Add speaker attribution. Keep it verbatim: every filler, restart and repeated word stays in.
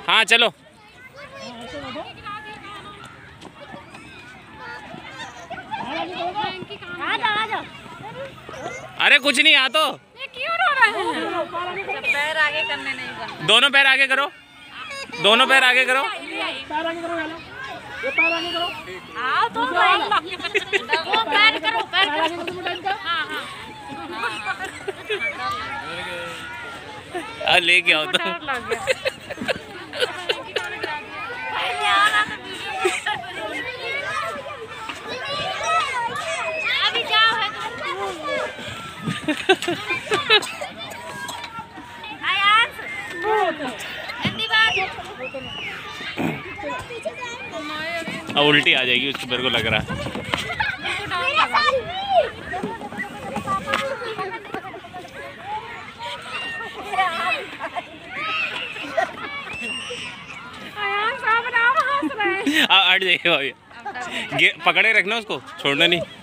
Speaker 1: हाँ चलो। अरे कुछ नहीं, आ तो
Speaker 2: क्यों रो रहे हैं? पैर आगे करने नहीं बनते।
Speaker 1: दोनों पैर आगे करो, दोनों पैर आगे करो।
Speaker 3: पैर आगे करो, ये पैर आगे करो।
Speaker 2: आओ तो वो पैर करो, पैर
Speaker 3: आगे करो बेटा इनका।
Speaker 2: हाँ हाँ
Speaker 1: आ, लेके आओ तो।
Speaker 2: अभी जाओ है
Speaker 1: अब उल्टी आ जाएगी उसको, मेरे को लग रहा है। हट जाइए भाई, पकड़े रखना उसको, छोड़ना नहीं।